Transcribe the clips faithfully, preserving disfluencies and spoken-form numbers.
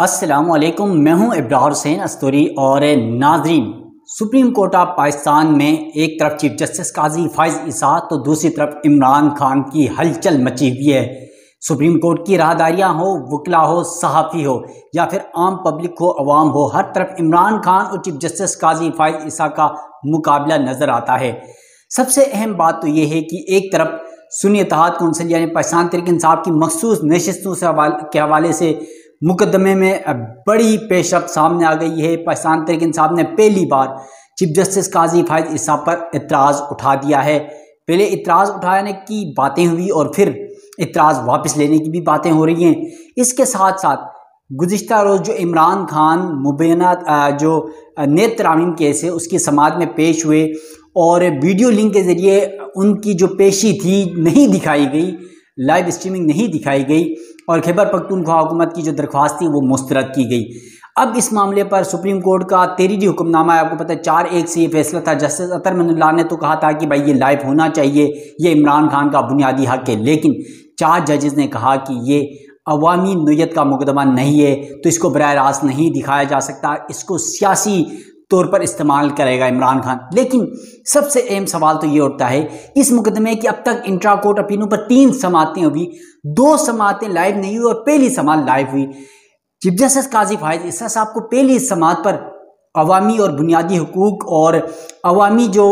السلام علیکم، میں ہوں ابراہیم حسین استوری اور ناظرین، سپریم کورٹ آف پاکستان میں ایک طرف چیف جسٹس قاضی فائز عیسیٰ تو دوسری طرف عمران خان کی ہلچل مچی ہوئی ہے۔ سپریم کورٹ کی راہداریاں ہو، وکلا ہو، صحافی ہو یا پھر عام پبلک ہو، عوام ہو، ہر طرف عمران خان اور چیف جسٹس قاضی فائز عیسیٰ کا مقابلہ نظر آتا ہے۔ سب سے اہم بات تو یہ ہے کہ ایک طرف سنی اتحاد کونسل یعنی پاکستان تحریک انصاف کی مخصوص نشستوں سے کے حوالے سے مقدمے میں بڑی پیش رفت سامنے آ گئی ہے۔ پاکستان تحریک انصاف نے پہلی بار چیف جسٹس قاضی فائز عیسیٰ پر اعتراض اٹھا دیا ہے۔ پہلے اعتراض اٹھانے کی باتیں ہوئی اور پھر اعتراض واپس لینے کی بھی باتیں ہو رہی ہیں۔ اس کے ساتھ ساتھ گزشتہ روز جو عمران خان مبینہ جو نیت ترامیم کیس ہے اس کی سماعت میں پیش ہوئے اور ویڈیو لنک کے ذریعے ان کی جو پیشی تھی نہیں دکھائی گئی، لائیو اسٹریمنگ نہیں دکھائی گئی اور خیبر پختونخوا حکومت کی جو درخواست تھی وہ مسترد کی گئی۔ اب اس معاملے پر سپریم کورٹ کا تحریری حکم نامہ ہے، آپ کو پتہ ہے چار ایک سے یہ فیصلہ تھا۔ جسٹس اطہر من اللہ نے تو کہا تھا کہ بھائی یہ لائیو ہونا چاہیے، یہ عمران خان کا بنیادی حق ہے، لیکن چار ججز نے کہا کہ یہ عوامی نوعیت کا مقدمہ نہیں ہے تو اس کو براہ راست نہیں دکھایا جا سکتا، اس کو سیاسی طور پر استعمال کرے گا عمران خان۔ لیکن سب سے اہم سوال تو یہ اٹھتا ہے اس مقدمے کی اب تک انٹرا کورٹ اپیلوں پر تین سماعتیں ہوئی، دو سماعتیں لائیو نہیں ہوئی اور پہلی سماعت لائیو ہوئی۔ چیف جسٹس قاضی فائز عیسیٰ صاحب کو پہلی سماعت پر عوامی اور بنیادی حقوق اور عوامی جو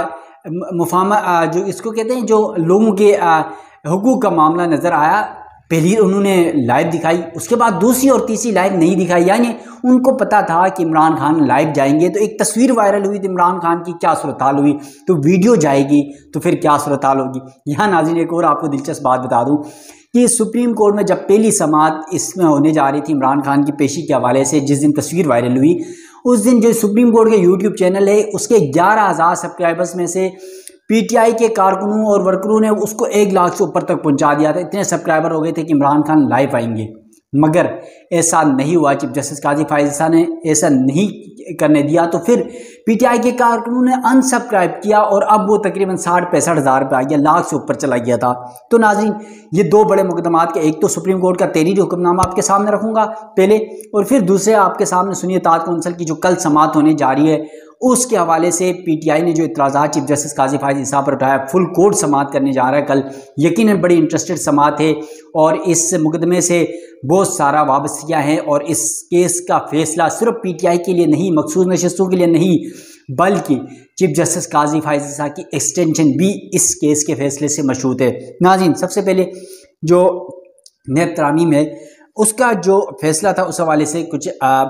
مفاہمہ جو اس کو کہتے ہیں جو لوگوں کے حقوق کا معاملہ نظر آیا، پہلی انہوں نے لائیو دکھائی، اس کے بعد دوسری اور تیسری لائیو نہیں دکھائی۔ یعنی ان کو پتا تھا کہ عمران خان لائیو جائیں گے تو ایک تصویر وائرل ہوئی تو عمران خان کی کیا صورتحال ہوئی، تو ویڈیو جائے گی تو پھر کیا صورتحال ہوگی۔ یہاں ناظرین ایک اور آپ کو دلچسپ بات بتا دوں کہ سپریم کورٹ میں جب پہلی سماعت اس میں ہونے جا رہی تھی عمران خان کی پیشی کے حوالے سے، جس دن تصویر وائرل ہوئی اس دن جو سپریم کورٹ کے یوٹیوب چینل ہے اس کے گیارہ ہزار سبسکرائبرز میں سے پی ٹی آئی کے کارکنوں اور ورکروں نے اس کو ایک لاکھ سے اوپر تک پہنچا دیا تھا، اتنے سبسکرائبر ہو گئے تھے کہ عمران خان لائیو آئیں گے، مگر ایسا نہیں ہوا۔ چیف جسٹس قاضی فائز عیسیٰ نے ایسا نہیں کرنے دیا تو پھر پی ٹی آئی کے کارکنوں نے ان سبسکرائب کیا اور اب وہ تقریباً ساٹھ پینسٹھ ہزار پہ آ گیا، لاکھ سے اوپر چلا گیا تھا۔ تو ناظرین یہ دو بڑے مقدمات کے، ایک تو سپریم کورٹ کا تحریری حکم نامہ آپ کے سامنے رکھوں گا پہلے، اور پھر دوسرے آپ کے سامنے سنی اتحاد کونسل کی جو کل سماعت ہونے جا رہی ہے اس کے حوالے سے پی ٹی آئی نے جو اعتراضات چیف جسٹس قاضی فائز عیسیٰ پر اٹھایا، فل کورٹ سماعت کرنے جا رہا ہے کل، یقیناً بڑی انٹرسٹڈ سماعت ہے اور اس مقدمے سے بہت سارا وابستگیاں ہیں اور اس کیس کا فیصلہ صرف پی ٹی آئی کے لیے نہیں، مخصوص نشستوں کے لیے نہیں، بلکہ چیف جسٹس قاضی فائز عیسیٰ کی ایکسٹینشن بھی اس کیس کے فیصلے سے مشروط ہے۔ ناظرین سب سے پہلے جو نیب ترامیم ہے اس کا جو فیصلہ تھا اس حوالے سے کچھ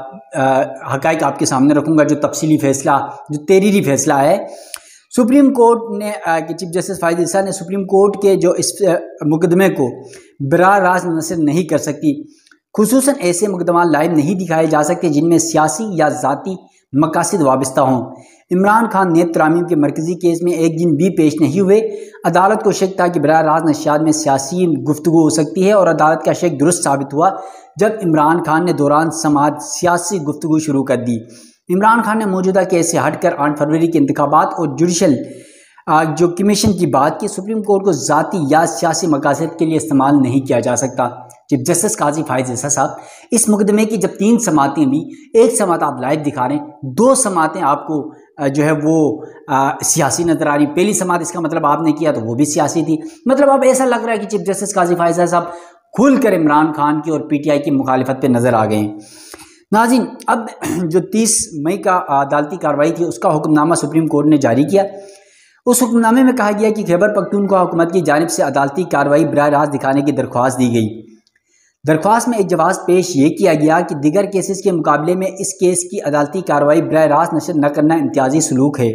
حقائق آپ کے سامنے رکھوں گا۔ جو تفصیلی فیصلہ جو تحریری فیصلہ ہے، سپریم کورٹ نے چیف جسٹس فائز عیسیٰ نے سپریم کورٹ کے جو اس مقدمے کو براہ راست منحصر نہیں کر سکتی، خصوصاً ایسے مقدمات لائیو نہیں دکھائے جا سکتے جن میں سیاسی یا ذاتی مقاصد وابستہ ہوں۔ عمران خان نیب ترامیم کے مرکزی کیس میں ایک دن بھی پیش نہیں ہوئے۔ عدالت کو شک تھا کہ براہ راست نشریات میں سیاسی گفتگو ہو سکتی ہے اور عدالت کا شک درست ثابت ہوا جب عمران خان نے دوران سماعت سیاسی گفتگو شروع کر دی۔ عمران خان نے موجودہ کیس سے ہٹ کر آٹھ فروری کے انتخابات اور جوڈیشل جو کمیشن کی بات کی۔ سپریم کورٹ کو ذاتی یا سیاسی مقاصد کے لیے استعمال نہیں کیا جا سکتا۔ چیف جسٹس قاضی فائز عیسیٰ صاحب اس مقدمے کی جب تین سماعتیں بھی، ایک سماعت آپ لائیو دکھا رہے ہیں، دو سماعتیں آپ کو جو ہے وہ سیاسی نظر آ رہی۔ پہلی سماعت اس کا مطلب آپ نے کیا تو وہ بھی سیاسی تھی، مطلب اب ایسا لگ رہا ہے کہ چیف جسٹس قاضی فائز عیسیٰ صاحب کھل کر عمران خان کی اور پی ٹی آئی کی مخالفت پہ نظر آ گئے ہیں۔ ناظرین اب جو تیس مئی کا عدالتی کارروائی تھی اس کا حکم نامہ سپریم کورٹ نے جاری کیا۔ اس حکم نامے میں کہا گیا کہ خیبر پختونخوا حکومت کی جانب سے عدالتی کارروائی براہ راست دکھانے کی درخواست دی گئی۔ درخواست میں ایک جواز پیش یہ کیا گیا کہ دیگر کیسز کے مقابلے میں اس کیس کی عدالتی کارروائی براہ راست نشر نہ کرنا امتیازی سلوک ہے،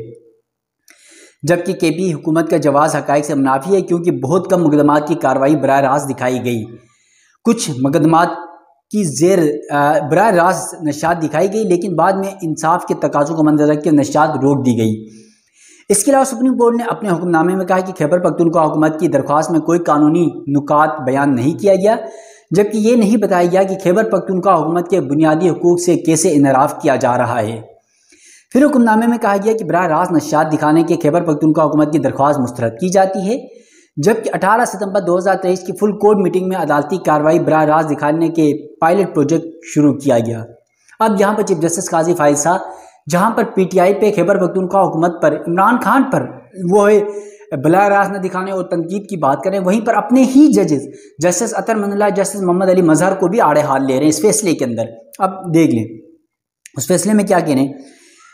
جبکہ کے پی حکومت کا جواز حقائق سے منافی ہے کیونکہ بہت کم مقدمات کی کارروائی براہ راست دکھائی گئی۔ کچھ مقدمات کی زیر براہ راست نشریات دکھائی گئی لیکن بعد میں انصاف کے تقاضوں کو منظر رکھ کے نشریات روک دی گئی۔ اس کے علاوہ سپریم کورٹ نے اپنے حکم نامے میں کہا کہ خیبر پختونخوا حکومت کی درخواست میں کوئی قانونی نکات بیان نہیں کیا گیا، جبکہ یہ نہیں بتایا گیا کہ خیبر پختونخوا حکومت کے بنیادی حقوق سے کیسے انحراف کیا جا رہا ہے۔ پھر حکم نامے میں کہا گیا کہ براہ راست نشریات دکھانے کے خیبر پختونخوا حکومت کی درخواست مسترد کی جاتی ہے، جبکہ اٹھارہ ستمبر دو ہزار تیئیس کی فل کورٹ میٹنگ میں عدالتی کارروائی براہ راست دکھانے کے پائلٹ پروجیکٹ شروع کیا گیا۔ اب یہاں پر چیف جسٹس قاضی فائز صاحب جہاں پر پی ٹی آئی پہ خیبر پختونخوا حکومت پر عمران خان پر وہ براہ راست نہ دکھانے اور تنقید کی بات کریں، وہیں پر اپنے ہی ججز جسٹس اطہر من اللہ، جسٹس محمد علی مظہر کو بھی آڑے ہاتھ لے رہے ہیں اس فیصلے کے اندر۔ اب دیکھ لیں اس فیصلے میں کیا کہہ رہے ہیں۔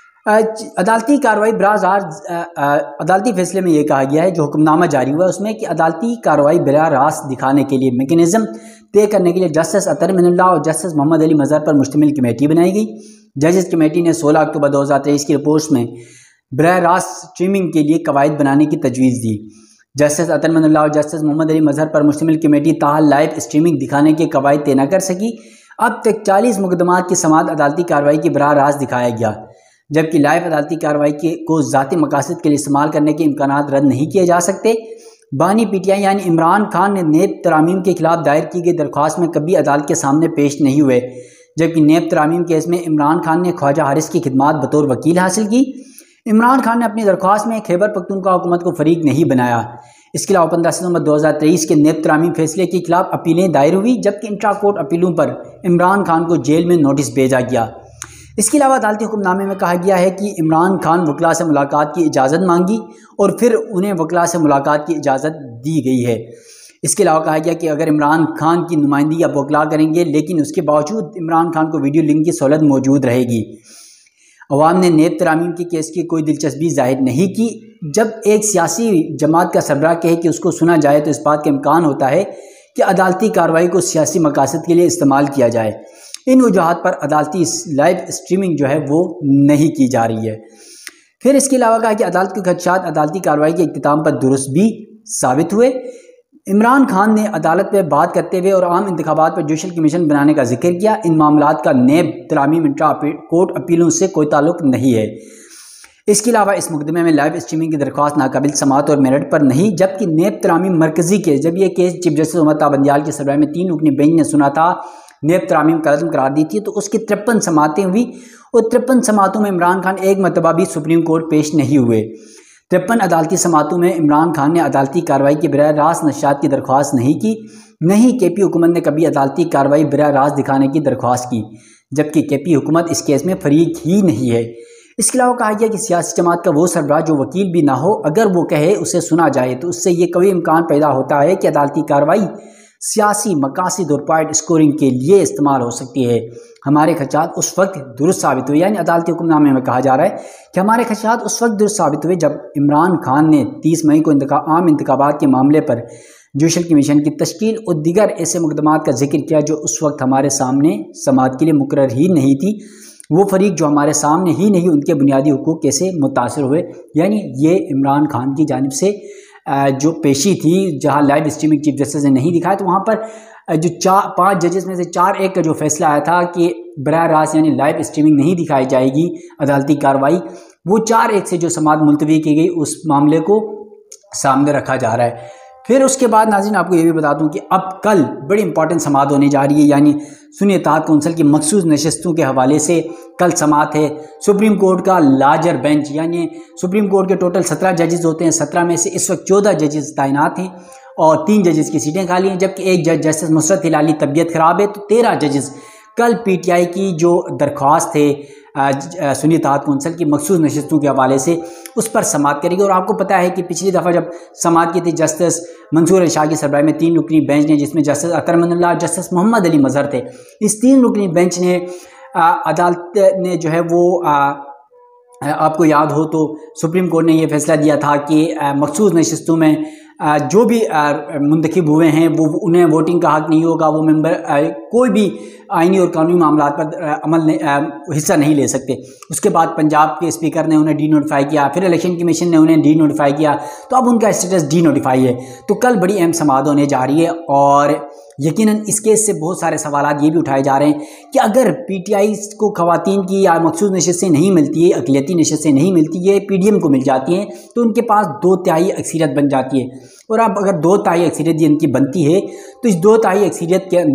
عدالتی کارروائی براہ راست عدالتی فیصلے میں یہ کہا گیا ہے، جو حکم نامہ جاری ہوا ہے اس میں، کہ عدالتی کارروائی براہ راست دکھانے کے لیے میکینزم طے کرنے کے لیے جسٹس اطہر من اللہ اور جسٹس محمد علی مظہر پر مشتمل کمیٹی بنائی گئی۔ ججز کمیٹی نے سولہ اکتوبر دو ہزار تیئیس کی رپورٹس میں براہ راست اسٹریمنگ کے لیے قواعد بنانے کی تجویز دی۔ جسٹس اطہر من اللہ اور جسٹس محمد علی مظہر پر مشتمل کمیٹی تاحال لائیو اسٹریمنگ دکھانے کے قواعد طے نہ کر سکی۔ اب تک چالیس مقدمات کی سماعت عدالتی کارروائی کی براہ راست دکھایا گیا، جبکہ لائیو عدالتی کارروائی کے کو ذاتی مقاصد کے لیے استعمال کرنے کے امکانات رد نہیں کیے جا سکتے۔ بانی پی ٹی آئی یعنی عمران خان نے نیب ترامیم کے خلاف دائر کی گئی درخواست میں کبھی عدالت کے سامنے پیش نہیں ہوئے، جبکہ نیب ترامیم کیس میں عمران خان نے خواجہ حارث کی خدمات بطور وکیل حاصل کی۔ عمران خان نے اپنی درخواست میں خیبر پختونخوا حکومت کو فریق نہیں بنایا۔ اس کے علاوہ پندرہ ستمبر دو ہزار تیئیس کے نیب ترامیم فیصلے کے خلاف اپیلیں دائر ہوئی، جبکہ انٹرا کورٹ اپیلوں پر عمران خان کو جیل میں نوٹس بھیجا گیا۔ اس کے علاوہ عدالتی حکم نامے میں کہا گیا ہے کہ عمران خان وکلاء سے ملاقات کی اجازت مانگی اور پھر انہیں وکلاء سے ملاقات کی اجازت دی گئی ہے۔ اس کے علاوہ کہا گیا کہ اگر عمران خان کی نمائندگی اب وکلاء کریں گے، لیکن اس کے باوجود عمران خان کو ویڈیو لنک کی سہولت موجود رہے گی۔ عوام نے نیب ترامیم کے کیس کی کوئی دلچسپی ظاہر نہیں کی۔ جب ایک سیاسی جماعت کا سربراہ کہے کہ اس کو سنا جائے تو اس بات کا امکان ہوتا ہے کہ عدالتی کارروائی کو سیاسی مقاصد کے لیے استعمال کیا جائے۔ ان وجوہات پر عدالتی لائیو اسٹریمنگ جو ہے وہ نہیں کی جا رہی ہے۔ پھر اس کے علاوہ کہا کہ عدالت کے خدشات عدالتی کارروائی کے اختتام پر درست بھی ثابت ہوئے۔ عمران خان نے عدالت پہ بات کرتے ہوئے اور عام انتخابات پر جوڈیشل کمیشن بنانے کا ذکر کیا۔ ان معاملات کا نیب ترامیم انٹرا کورٹ اپیلوں سے کوئی تعلق نہیں ہے۔ اس کے علاوہ اس مقدمے میں لائیو اسٹریمنگ کی درخواست ناقابل سماعت اور میرٹ پر نہیں، جبکہ نیب ترامیم مرکزی کیس، جب یہ کیس چیف جسٹس عمر تابندیال کی سربراہی میں تین رکنی بینچ نے سنا تھا، نیب ترامیم کا عزم قرار دی تھی، تو اس کی ترپن سماعتیں ہوئی اور ترپن سماعتوں میں عمران خان ایک مرتبہ بھی سپریم کورٹ پیش نہیں ہوئے۔ ترپن عدالتی سماعتوں میں عمران خان نے عدالتی کارروائی کی براہ راست نشریات کی درخواست نہیں کی، نہیں کے پی حکومت نے کبھی عدالتی کارروائی براہ راست دکھانے کی درخواست کی، جبکہ کے پی حکومت اس کیس میں فریق ہی نہیں ہے۔ اس کے علاوہ کہا گیا کہ سیاسی جماعت کا وہ سربراہ جو وکیل بھی نہ ہو، اگر وہ کہے اسے سنا جائے تو اس سے یہ قوی امکان پیدا ہوتا ہے کہ عدالتی کارروائی سیاسی مقاصد اور پوائنٹ اسکورنگ کے لیے استعمال ہو سکتی ہے۔ ہمارے خدشات اس وقت درست ثابت ہوئے، یعنی عدالتی حکم نامے میں کہا جا رہا ہے کہ ہمارے خدشات اس وقت درست ثابت ہوئے جب عمران خان نے تیس مئی کو انتخاب عام انتخابات کے معاملے پر جوڈیشل کمیشن کی تشکیل اور دیگر ایسے مقدمات کا ذکر کیا جو اس وقت ہمارے سامنے سماعت کے لیے مقرر ہی نہیں تھی۔ وہ فریق جو ہمارے سامنے ہی نہیں، ان کے بنیادی حقوق کیسے متاثر ہوئے؟ یعنی یہ عمران خان کی جانب سے جو پیشی تھی، جہاں لائیو اسٹریمنگ چیف جسٹس نے نہیں دکھایا، تو وہاں پر جو چار پانچ ججز میں سے چار ایک کا جو فیصلہ آیا تھا کہ براہ راست یعنی لائیو اسٹریمنگ نہیں دکھائی جائے گی عدالتی کارروائی، وہ چار ایک سے جو سماعت ملتوی کی گئی اس معاملے کو سامنے رکھا جا رہا ہے۔ پھر اس کے بعد ناظرین آپ کو یہ بھی بتا دوں کہ اب کل بڑی امپورٹنٹ سماعت ہونے جا رہی ہے، یعنی سنی اتحاد کونسل کی مخصوص نشستوں کے حوالے سے کل سماعت ہے۔ سپریم کورٹ کا لارجر بینچ، یعنی سپریم کورٹ کے ٹوٹل سترہ ججز ہوتے ہیں، سترہ میں سے اس وقت چودہ ججز تعینات ہیں اور تین ججز کی سیٹیں خالی ہیں، جبکہ ایک جج جسٹس نصرت ہلالی طبیعت خراب ہے، تو تیرہ ججز کل پی ٹی آئی کی جو درخواست ہے سنی اتحاد کونسل کی مخصوص نشستوں کے حوالے سے اس پر سماعت کرے گی۔ اور آپ کو پتہ ہے کہ پچھلی دفعہ جب سماعت کی تھی جسٹس منصور علی شاہ کی سربراہی میں تین رکنی بینچ نے، جس میں جسٹس اطہر من اللہ اور جسٹس محمد علی مظہر تھے، اس تین رکنی بینچ نے عدالت نے جو ہے وہ آپ کو یاد ہو تو سپریم کورٹ نے یہ فیصلہ دیا تھا کہ مخصوص نشستوں میں جو بھی منتخب ہوئے ہیں وہ انہیں ووٹنگ کا حق نہیں ہوگا، وہ ممبر کوئی بھی آئینی اور قانونی معاملات پر عمل حصہ نہیں لے سکتے۔ اس کے بعد پنجاب کے اسپیکر نے انہیں ڈی نوٹیفائی کیا، پھر الیکشن کمیشن نے انہیں ڈی نوٹیفائی کیا، تو اب ان کا اسٹیٹس ڈی نوٹیفائی ہے۔ تو کل بڑی اہم سماعت ہونے جا رہی ہے اور یقیناً اس کیس سے بہت سارے سوالات یہ بھی اٹھائے جا رہے ہیں کہ اگر پی ٹی آئی کو خواتین کی یا مخصوص نشستیں نہیں ملتی ہے، اقلیتی نشستیں نہیں ملتی، یہ پی ڈی ایم کو مل جاتی ہیں، تو ان کے پاس دو تہائی اکثریت بن جاتی ہے۔ اور اب اگر دو تہائی اکثریت ان کی بنتی ہے تو اس دو تہائی اکثریت کے اندر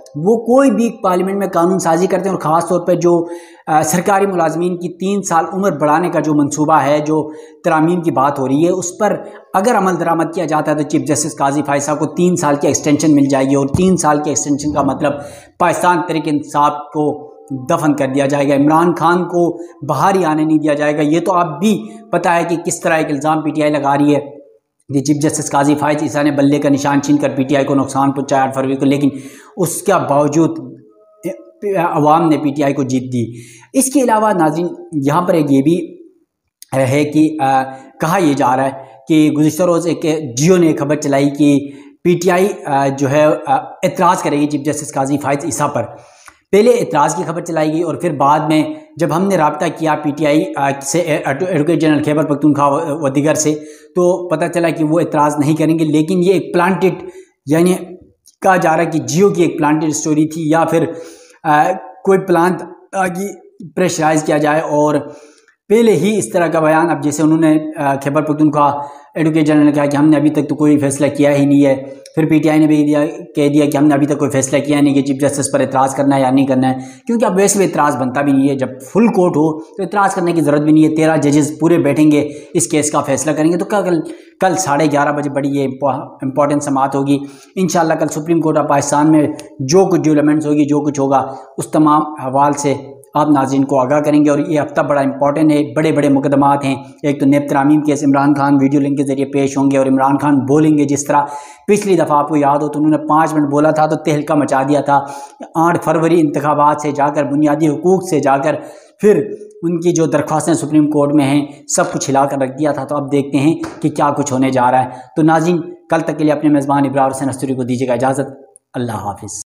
وہ کوئی بھی پارلیمنٹ میں قانون سازی کرتے ہیں، اور خاص طور پہ جو سرکاری ملازمین کی تین سال عمر بڑھانے کا جو منصوبہ ہے، جو ترامیم کی بات ہو رہی ہے، اس پر اگر عمل درآمد کیا جاتا ہے تو چیف جسٹس قاضی فائز صاحب کو تین سال کی ایکسٹینشن مل جائے گی، اور تین سال کی ایکسٹینشن کا مطلب پاکستان تحریک انصاف کو دفن کر دیا جائے گا، عمران خان کو باہر ہی آنے نہیں دیا جائے گا۔ یہ تو آپ بھی پتہ ہے کہ کس طرح ایک الزام پی ٹی آئی لگا رہی ہے کہ چیف جسٹس قاضی فائز عیسیٰ نے بلے کا نشان چھین کر پی ٹی آئی کو نقصان پہنچایا آٹھ فروری کو، لیکن اس کا باوجود عوام نے پی ٹی آئی کو جیت دی۔ اس کے علاوہ ناظرین یہاں پر ایک یہ بھی ہے کہ کہا یہ جا رہا ہے کہ گزشتہ روز ایک جیو نے خبر چلائی کہ پی ٹی آئی جو ہے اعتراض کرے گی چیف جسٹس قاضی فائز عیسیٰ پر۔ پہلے اعتراض کی خبر چلائی گئی، اور پھر بعد میں جب ہم نے رابطہ کیا پی ٹی آئی سے ایڈوکیٹ جنرل خیبر پختونخوا و دیگر سے، تو پتہ چلا کہ وہ اعتراض نہیں کریں گے، لیکن یہ ایک پلانٹڈ، یعنی کہا جا رہا ہے کہ جیو کی ایک پلانٹڈ سٹوری تھی، یا پھر کوئی پلانٹ کی پریشرائز کیا جائے، اور پہلے ہی اس طرح کا بیان، اب جیسے انہوں نے خیبر پختونخوا ایڈوکیٹ جنرل نے کہا کہ ہم نے ابھی تک تو کوئی فیصلہ کیا ہی نہیں ہے، پھر پی ٹی آئی نے بھی دیا کہہ دیا کہ ہم نے ابھی تک کوئی فیصلہ کیا نہیں کہ چیف جسٹس پر اعتراض کرنا ہے یا نہیں کرنا ہے، کیونکہ اب ویسے بھی اعتراض بنتا بھی نہیں ہے، جب فل کورٹ ہو تو اعتراض کرنے کی ضرورت بھی نہیں ہے، تیرہ ججز پورے بیٹھیں گے اس کیس کا فیصلہ کریں گے۔ تو کل کل ساڑھے گیارہ بجے بڑی یہ امپورٹنٹ سماعت ہوگی انشاءاللہ۔ کل سپریم کورٹ آف پاکستان میں جو کچھ ڈیولپمنٹس ہوگی، جو کچھ ہوگا، اس تمام حوال سے آپ ناظرین کو آگاہ کریں گے، اور یہ ہفتہ بڑا امپورٹنٹ ہے، بڑے بڑے مقدمات ہیں۔ ایک تو نیب ترامیم case, Imran Khan video link کے ذریعے پیش ہوں گے، اور عمران خان بولیں گے جس طرح پچھلی دفعہ آپ کو یاد ہو تو انہوں نے پانچ منٹ بولا تھا تو تہلکہ مچا دیا تھا۔ آٹھ فروری انتخابات سے جا کر، بنیادی حقوق سے جا کر، پھر ان کی جو درخواستیں سپریم کورٹ میں ہیں، سب کچھ ہلا کر رکھ دیا تھا۔ تو اب دیکھتے ہیں کہ کیا کچھ ہونے جا رہا ہے۔ تو ناظرین کل تک کے لیے اپنے میزبان ابرار حسین استوری کو دیجیے گا اجازت۔ اللہ حافظ۔